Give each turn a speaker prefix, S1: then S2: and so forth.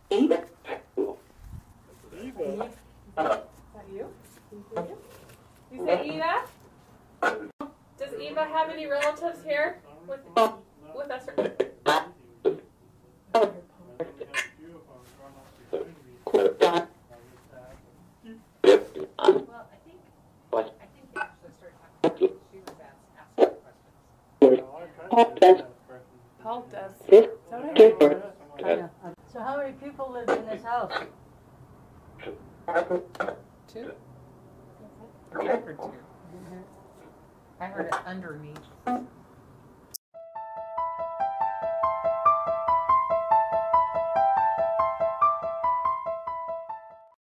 S1: Eva.
S2: Eva. Is that you? You say Eva? Does Eva have any relatives here with us?
S3: Well, I think they actually started talking about she was asking questions.
S2: Paul does.
S1: So how many people live in this house?
S3: 2? I heard 2. I heard it underneath.